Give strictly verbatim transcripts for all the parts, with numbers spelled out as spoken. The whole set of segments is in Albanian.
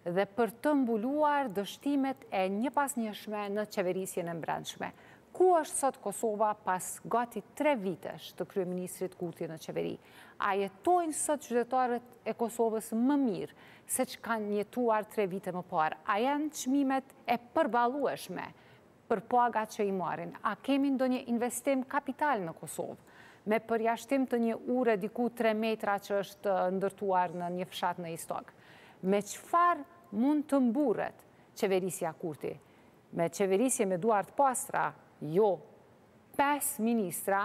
dhe për të mbuluar dështimet e një pas njëshme në qeverisjen e mbrendshme. Ku është sot Kosova pas gati tre vitesh të kryeministrit Kurti në qeveri? A jetojnë sot qytetarët e Kosovës më mirë se që kanë jetuar tre vite më parë? A janë çmimet e përballueshme për pagat që i marrin? A kemi ndonjë investim kapital në Kosovë? Me përjashtim të një ure diku tre metra që është ndërtuar në një fshat në Istog. Me çfarë mund të mburret qeverisja Kurti? Me qeverisje me duart pastra, jo, pesë ministra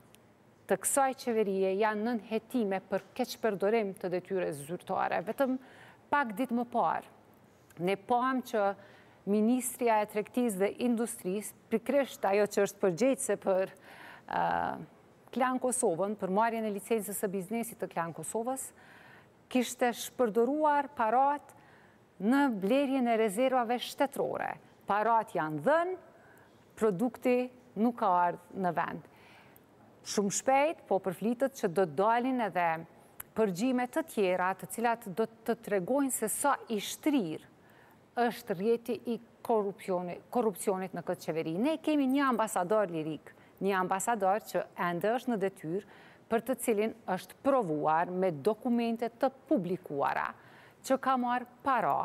të kësaj qeverie janë nën hetime për keqpërdorim të detyres zyrtare. Vetëm pak ditë më parë, ne pam që Ministria e Tregtisë dhe Industrisë, pikërisht ajo që është përgjegjëse për uh, Klan Kosovën, për marrjen e licencës së biznesit të Klan Kosovës, kishte shpërdoruar parat në blerjen e rezervave shtetërore. Parat janë dhënë, produkti nuk ka ardhur në vend. Shumë shpejt, po përflitet që do të dalin edhe përgjime të tjera, të cilat do të tregojnë se sa i shtrirë është rrjeti i korrupsionit në këtë qeveri. Ne kemi një ambasador lirik, një ambasador që ende është në detyrë, për të cilin është provuar me dokumente të publikuara që ka marrë para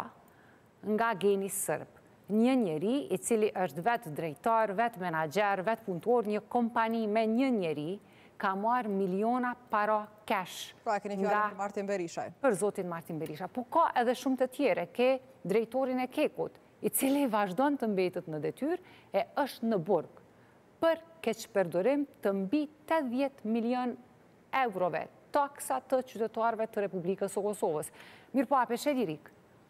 nga geni sërb. Një njeri i cili është vetë drejtar, vetë menaxher, vetë punëtor, një kompani me një njeri, ka marrë miliona para cash. Pra, e keni fjallën për Martin Berisha. Për zotin Martin Berisha. Po ka edhe shumë të tjere, ke drejtorin e Kekut, i cili vazhdon të mbetet në detyrë e është në burg për keqpërdorim të mbi tetëdhjetë milion eurove, taksa të qytetarëve të Republikës së Kosovës. Mirë po, a peshe lirik,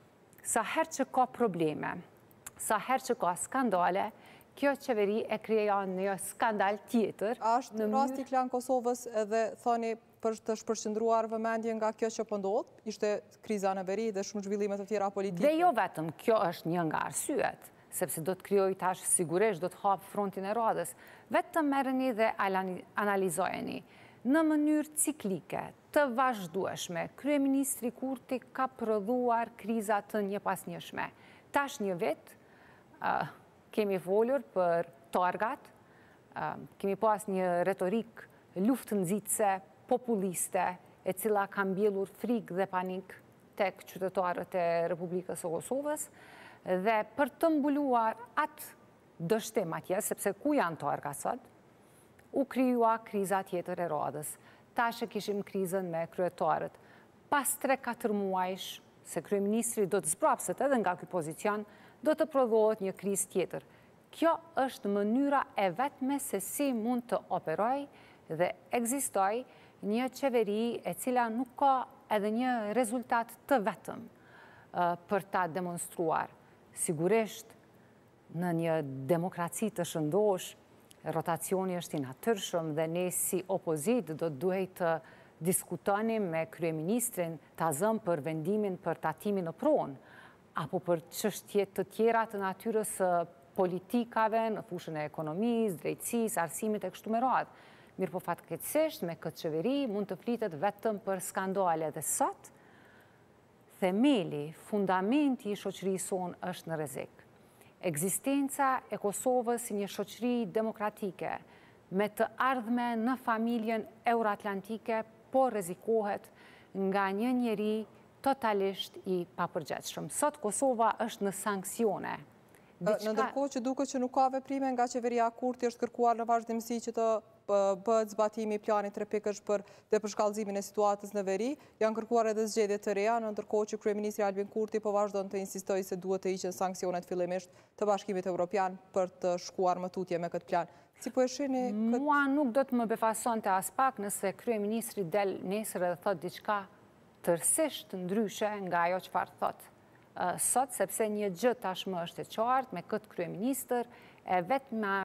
sa herë që ka probleme, sa herë që ka skandale, kjo qeveri e krijon një skandal tjetër. A është rasti Klan Kosovës edhe thoni për të shpërqendruar vëmendje nga kjo që po ndodh? Ishte kriza në veri dhe shumë zhvillime të tjera politike. Dhe jo vetëm, kjo është një nga arsyet, sepse do të krijoj tash sigurisht, do të hap frontin e radhës. Vetëm merreni dhe analizojeni. Në mënyrë ciklike, të vazhdueshme, kryeministri Kurti ka prodhuar kriza të njëpasnjëshme. Tash një vit, uh, kemi folur për targat, kemi pas një retorik luftënxitse, populiste, e cila ka mbjellur frikë dhe panik tek qytetarët e Republikës së Kosovës, dhe për të mbuluar atë dështim atje, sepse ku janë targat sot, u krijua kriza tjetër e radhës. Tash e kishim krizën me kryetarët. Pas tre katër muajsh, se kryeministri do të zbrapset edhe nga ky pozicion, do të prodhohet një krizë tjetër. Kjo është mënyra e vetme se si mund të operoj dhe ekzistoj një qeveri e cila nuk ka edhe një rezultat të vetëm uh, për ta demonstruar. Sigurisht, në një demokraci të shëndosh, rotacioni është i natyrshëm dhe ne si opozit do të duhet të diskutonim me kryeministrin, ta zëm për vendimin për tatimin në pronë, apo për çështje të tjera të natyrës politikave në fushën e ekonomisë, drejtësisë, arsimit e kështu me radhë. Mirë po fatkeqësisht me këtë qeveri mund të flitet vetëm për skandale dhe sot, themeli, fundamenti i shoqërisë sonë është në rrezik. Ekzistenca e Kosovës si një shoqëri demokratike me të ardhme në familjen euroatlantike po rrezikohet nga një njeri totalisht i papërgjegjshëm. Sot Kosova është në sanksione. Në ndërkohë që duket që nuk ka veprime nga qeveria Kurti, është kërkuar në vazhdimsi që të bëhet zbatimi i planit tre pikësh për tepërshkallëzimin e situatës në veri. Janë kërkuar edhe zgjedhje të reja, në ndërkohë që kryeministri Albin Kurti po vazhdon të insistojë se duhet të hiqen sanksionet fillimisht të Bashkimit Evropian për të shkuar më tutje me këtë plan. Si po e shihni këtë? Mua nuk do të më befasonte as pak nëse kryeministri del nesër dhe thot diçka tërësisht ndryshe nga ajo çfarë thot sot, sepse një gjë tashmë është e qartë me këtë kryeministër, e vetma